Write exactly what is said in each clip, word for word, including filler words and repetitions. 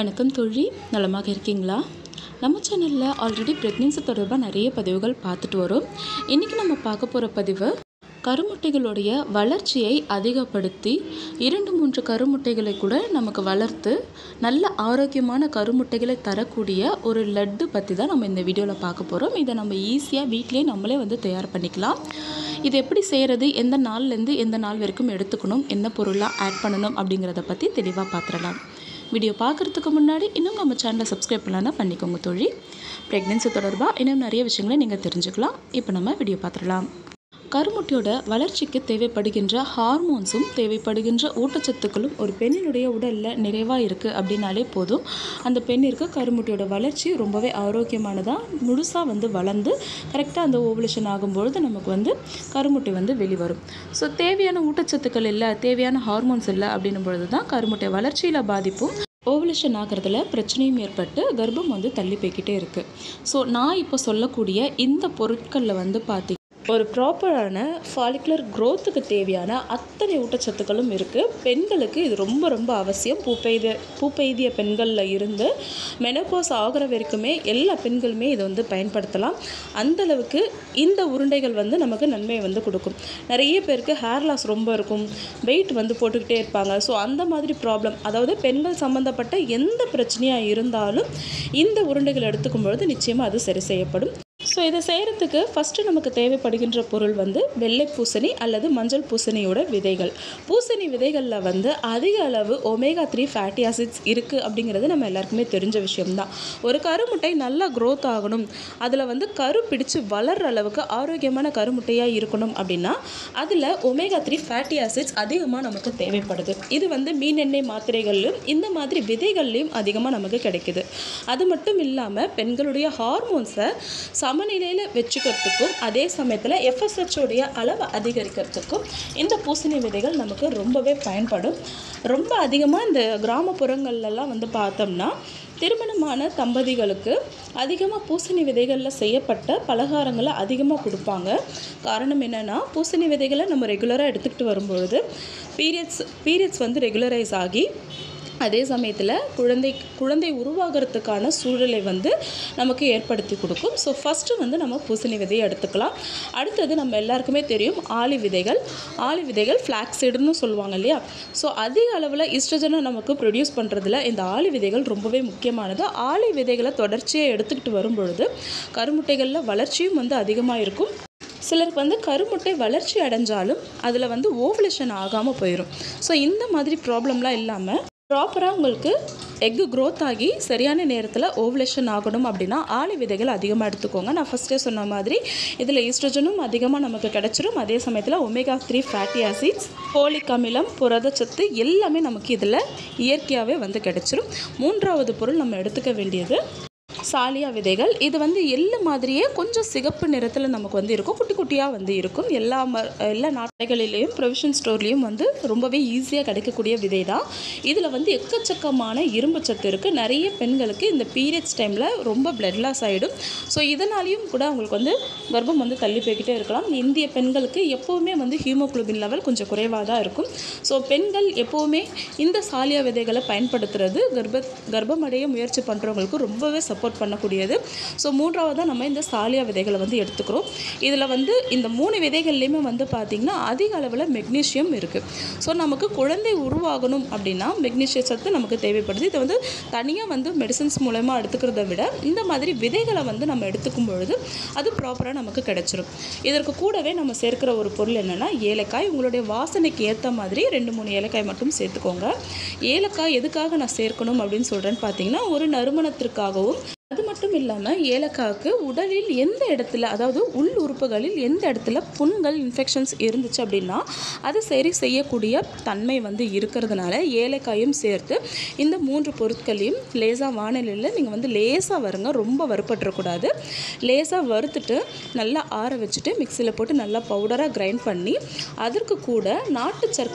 வணக்கம் தோழி, நலமாக இருக்கீங்களா? நம்ம சேனலில் ஆல்ரெடி ப்ரெக்னென்சி தொடர்பாக நிறைய பதிவுகள் பார்த்துட்டு வரோம். இன்றைக்கி நம்ம பார்க்க போகிற பதிவு கருமுட்டைகளுடைய வளர்ச்சியை அதிகப்படுத்தி இரண்டு மூன்று கருமுட்டைகளை கூட நமக்கு வளர்த்து நல்ல ஆரோக்கியமான கருமுட்டைகளை தரக்கூடிய ஒரு லட்டு பற்றி தான் நம்ம இந்த வீடியோவில் பார்க்க போகிறோம். இதை நம்ம ஈஸியாக வீட்டிலே நம்மளே வந்து தயார் பண்ணிக்கலாம். இது எப்படி செய்கிறது, எந்த நாள்லேருந்து எந்த நாள் வரைக்கும் எடுத்துக்கணும், என்ன பொருளாக ஆட் பண்ணணும் அப்படிங்கிறத பற்றி தெளிவாக பார்த்துடலாம். வீடியோ பார்க்குறதுக்கு முன்னாடி இன்னும் நம்ம சேனலை சப்ஸ்கிரைப் பண்ணலான்னா பண்ணிக்கோங்க தோழி. ப்ரெக்னென்சி தொடர்பாக இன்னும் நிறைய விஷயங்களை நீங்கள் தெரிஞ்சுக்கலாம். இப்போ நம்ம வீடியோ பார்த்துடலாம். கருமுட்டையோட வளர்ச்சிக்கு தேவைப்படுகின்ற ஹார்மோன்ஸும் தேவைப்படுகின்ற ஊட்டச்சத்துக்களும் ஒரு பெண்ணினுடைய உடலில் நிறைவாக இருக்குது அப்படின்னாலே போதும். அந்த பெண்ணிற்கு கருமுட்டையோட வளர்ச்சி ரொம்பவே ஆரோக்கியமானதாக முழுசாக வந்து வளர்ந்து கரெக்டாக அந்த ஓவலேஷன் ஆகும்பொழுது நமக்கு வந்து கருமுட்டை வந்து வெளிவரும். ஸோ தேவையான ஊட்டச்சத்துக்கள் இல்லை, தேவையான ஹார்மோன்ஸ் இல்லை அப்படின்னும் பொழுது தான் கருமுட்டை வளர்ச்சியில் பாதிப்பும் ஓவலேஷன் ஆகிறதுல பிரச்சனையும் ஏற்பட்டு கர்ப்பம் வந்து தள்ளி போய்கிட்டே இருக்குது. ஸோ நான் இப்போ சொல்லக்கூடிய இந்த பொருட்களில் வந்து பார்த்திங்க ஒரு ப்ராப்பரான ஃபாலிகுலர் க்ரோத்துக்கு தேவையான அத்தனை ஊட்டச்சத்துக்களும் இருக்குது. பெண்களுக்கு இது ரொம்ப ரொம்ப அவசியம். பூப்பெய்திய பூப்பெய்திய பெண்களில் இருந்து மெனோபாஸ் ஆகிற வரைக்குமே எல்லா பெண்களுமே இதை வந்து பயன்படுத்தலாம். அந்தளவுக்கு இந்த உருண்டைகள் வந்து நமக்கு நன்மையை வந்து கொடுக்கும். நிறைய பேருக்கு ஹேர் லாஸ் ரொம்ப இருக்கும், வெயிட் வந்து போட்டுக்கிட்டே இருப்பாங்க. ஸோ அந்த மாதிரி ப்ராப்ளம், அதாவது பெண்கள் சம்மந்தப்பட்ட எந்த பிரச்சனையாக இருந்தாலும் இந்த உருண்டைகள் எடுத்துக்கும் பொழுது நிச்சயமாக அது சரி செய்யப்படும். ஸோ இதை செய்கிறதுக்கு ஃபஸ்ட்டு நமக்கு தேவைப்படுகின்ற பொருள் வந்து வெள்ளை பூசணி அல்லது மஞ்சள் பூசணியோட விதைகள். பூசணி விதைகளில் வந்து அதிக அளவு ஒமேகா த்ரீ ஃபேட்டி ஆசிட்ஸ் இருக்குது அப்படிங்கிறது நம்ம எல்லாருக்குமே தெரிஞ்ச விஷயம்தான். ஒரு கருமுட்டை நல்லா க்ரோத் ஆகணும், அதில் வந்து கரு பிடிச்சு வளர்கிற அளவுக்கு ஆரோக்கியமான கருமுட்டையாக இருக்கணும் அப்படின்னா அதில் ஒமேகா த்ரீ ஃபேட்டி ஆசிட்ஸ் அதிகமாக நமக்கு தேவைப்படுது. இது வந்து மீன் எண்ணெய் மாத்திரைகள்லையும் இந்த மாதிரி விதைகள்லையும் அதிகமாக நமக்கு கிடைக்குது. அது மட்டும் இல்லாமல் பெண்களுடைய ஹார்மோன்ஸை சமநிலையில் வச்சுக்கிறதுக்கும் அதே சமயத்தில் எஃப்எஸ்ஹெச்சோடைய அளவை அதிகரிக்கிறதுக்கும் இந்த பூசணி விதைகள் நமக்கு ரொம்பவே பயன்படும். ரொம்ப அதிகமாக இந்த கிராமப்புறங்கள்லாம் வந்து பார்த்தோம்னா திருமணமான தம்பதிகளுக்கு அதிகமாக பூசணி விதைகளில் செய்யப்பட்ட பலகாரங்களை அதிகமாக கொடுப்பாங்க. காரணம் என்னென்னா, பூசணி விதைகளை நம்ம ரெகுலராக எடுத்துக்கிட்டு வரும்பொழுது பீரியட்ஸ் பீரியட்ஸ் வந்து ரெகுலரைஸ் ஆகி அதே சமயத்தில் குழந்தை குழந்தை உருவாகிறதுக்கான சூழலை வந்து நமக்கு ஏற்படுத்தி கொடுக்கும். ஸோ ஃபஸ்ட்டு வந்து நம்ம பூசணி விதையை எடுத்துக்கலாம். அடுத்தது நம்ம எல்லாருக்குமே தெரியும் ஆளி விதைகள். ஆளி விதைகள் ஃப்ளாக்ஸீடுன்னு சொல்லுவாங்க இல்லையா? ஸோ அதிக அளவில் ஈஸ்ட்ரஜனை நமக்கு ப்ரொடியூஸ் பண்ணுறதுல இந்த ஆளி விதைகள் ரொம்பவே முக்கியமானது. ஆளி விதைகளை தொடர்ச்சியாக எடுத்துக்கிட்டு வரும்பொழுது கருமுட்டைகளில் வளர்ச்சியும் வந்து அதிகமாக இருக்கும். சிலருக்கு வந்து கருமுட்டை வளர்ச்சி அடைஞ்சாலும் அதில் வந்து ஓவலேஷன் ஆகாமல் போயிடும். ஸோ இந்த மாதிரி ப்ராப்ளம்லாம் இல்லாமல் ப்ராப்பராக உங்களுக்கு எக்கு க்ரோத் ஆகி சரியான நேரத்தில் ஓவலேஷன் ஆகணும் அப்படின்னா ஆளி விதைகள் அதிகமாக எடுத்துக்கோங்க. நான் ஃபஸ்ட்டே சொன்ன மாதிரி இதில் ஈஸ்ட்ரஜனும் அதிகமாக நமக்கு கிடச்சிரும். அதே சமயத்தில் omega three fatty acids, folic அமிலம், புரதச்சத்து எல்லாமே நமக்கு இதில் இயற்கையாகவே வந்து கிடச்சிரும். மூன்றாவது பொருள் நம்ம எடுத்துக்க வேண்டியது சாலியா விதைகள். இது வந்து எள்ளு மாதிரியே கொஞ்சம் சிகப்பு நிறத்தில் நமக்கு வந்து இருக்கும், குட்டி குட்டியாக வந்து இருக்கும். எல்லா ம எல்லா நாட்டைகளிலேயும் ப்ரொவிஷன் ஸ்டோர்லேயும் வந்து ரொம்பவே ஈஸியாக கிடைக்கக்கூடிய விதை தான். இதில் வந்து எக்கச்சக்கமான இரும்பு சத்து இருக்குது. நிறைய பெண்களுக்கு இந்த பீரியட்ஸ் டைமில் ரொம்ப பிளட் லாஸ் ஆகிடும். ஸோ இதனாலேயும் கூட அவங்களுக்கு வந்து கர்ப்பம் வந்து தள்ளி போய்கிட்டே இருக்கலாம். இந்திய பெண்களுக்கு எப்போவுமே வந்து ஹீமோகுளோபின் லெவல் கொஞ்சம் குறைவாக தான் இருக்கும். ஸோ பெண்கள் எப்போவுமே இந்த சாலியா விதைகளை பயன்படுத்துறது கர்ப்ப கர்ப்பமடைய முயற்சி பண்ணுறவங்களுக்கு ரொம்பவே சப்போர்ட் பண்ணக்கூடியது. ஸோ மூன்றாவதாக நம்ம இந்த சாலியா விதைகளை வந்து எடுத்துக்கிறோம். இதில் வந்து இந்த மூணு விதைகள்லையுமே வந்து பார்த்திங்கன்னா அதிக அளவில் மெக்னீஷியம் இருக்குது. ஸோ நமக்கு குழந்தை உருவாகணும் அப்படின்னா மெக்னீஷியம் சத்து நமக்கு தேவைப்படுது. இதை வந்து தனியாக வந்து மெடிசன்ஸ் மூலமாக எடுத்துக்கிறத விட இந்த மாதிரி விதைகளை வந்து நம்ம எடுத்துக்கும் பொழுது அது ப்ராப்பராக நமக்கு கிடைச்சிரும். இதற்கு கூடவே நம்ம சேர்க்கிற ஒரு பொருள் என்னென்னா ஏலக்காய். உங்களுடைய வாசனைக்கு ஏற்ற மாதிரி ரெண்டு மூணு ஏலக்காய் மட்டும் சேர்த்துக்கோங்க. ஏலக்காய் எதுக்காக நான் சேர்க்கணும் அப்படின்னு சொல்கிறேன்னு பார்த்தீங்கன்னா ஒரு நறுமணத்திற்காகவும், அது மட்டும் இல்லாமல் ஏலக்காய்க்கு உடலில் எந்த இடத்துல, அதாவது உள் உறுப்புகளில் எந்த இடத்துல புண்கள், இன்ஃபெக்ஷன்ஸ் இருந்துச்சு அப்படின்னா அதை சரி செய்யக்கூடிய தன்மை வந்து இருக்கிறதுனால ஏலக்காயும் சேர்த்து இந்த மூன்று பொருட்களையும் லேசாக வானிலையில் நீங்கள் வந்து லேசாக வருங்க, ரொம்ப வறுப்பட்டுறக்கூடாது. லேசாக வறுத்துட்டு நல்லா ஆற வச்சுட்டு மிக்சியில் போட்டு நல்லா பவுடராக கிரைண்ட் பண்ணி அதற்கு கூட நாட்டு சர்க்கரை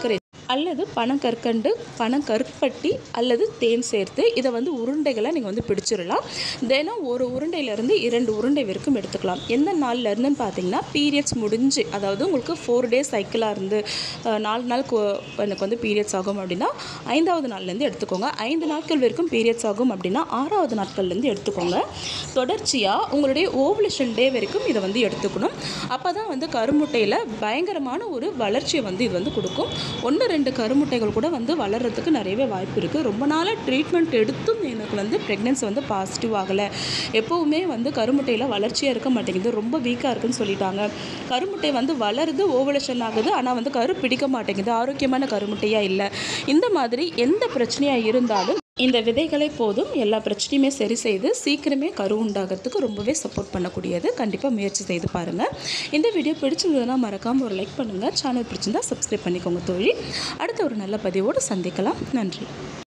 அல்லது பனங்கற்கண்டு, பனங்கருப்பட்டி அல்லது தேன் சேர்த்து இதை வந்து உருண்டைகளை நீங்கள் வந்து பிடிச்சிடலாம். தினம் ஒரு உருண்டையிலேருந்து இரண்டு உருண்டை வரைக்கும் எடுத்துக்கலாம். எந்த நாளில் இருந்துன்னு பார்த்தீங்கன்னா பீரியட்ஸ் முடிஞ்சு, அதாவது உங்களுக்கு ஃபோர் டேஸ் சைக்கிளாக இருந்து நாலு நாளுக்கு எனக்கு வந்து பீரியட்ஸ் ஆகும் அப்படின்னா ஐந்தாவது நாள்லேருந்து எடுத்துக்கோங்க. ஐந்து நாட்கள் வரைக்கும் பீரியட்ஸ் ஆகும் அப்படின்னா ஆறாவது நாட்கள்லேருந்து எடுத்துக்கோங்க. தொடர்ச்சியாக உங்களுடைய ஓவலேஷன் டே வரைக்கும் இதை வந்து எடுத்துக்கணும். அப்போ தான் வந்து கருமுட்டையில் பயங்கரமான ஒரு வளர்ச்சியை வந்து இது வந்து கொடுக்கும். ஒன்று ரெண்டு கருமுட்டைகள் கூட வந்து வளர்கிறதுக்கு நிறையவே வாய்ப்பு இருக்குது. ரொம்ப நாளாக ட்ரீட்மெண்ட் எடுத்தும் எனக்கு வந்து ப்ரெக்னென்சி வந்து பாசிட்டிவ் ஆகலை, எப்போவுமே வந்து கருமுட்டையில் வளர்ச்சியாக இருக்க மாட்டேங்குது, ரொம்ப வீக்காக இருக்குதுன்னு சொல்லிட்டாங்க. கருமுட்டை வந்து வளருது, ஓவலேஷன் ஆகுது, ஆனால் வந்து கரு பிடிக்க மாட்டேங்குது, ஆரோக்கியமான கருமுட்டையாக இல்லை. இந்த மாதிரி எந்த பிரச்சனையாக இருந்தாலும் இந்த விதைகளை போதும் எல்லா பிரச்சனையுமே சரி செய்து சீக்கிரமே கரு உண்டாகிறதுக்கு ரொம்பவே சப்போர்ட் பண்ணக்கூடியது. கண்டிப்பாக முயற்சி செய்து பாருங்கள். இந்த வீடியோ பிடிச்சிருந்ததுன்னா மறக்காமல் ஒரு லைக் பண்ணுங்கள். சேனல் பிடிச்சிருந்தால் சப்ஸ்கிரைப் பண்ணிக்கோங்க தோழி. அடுத்த ஒரு நல்ல பதிவோடு சந்திக்கலாம். நன்றி.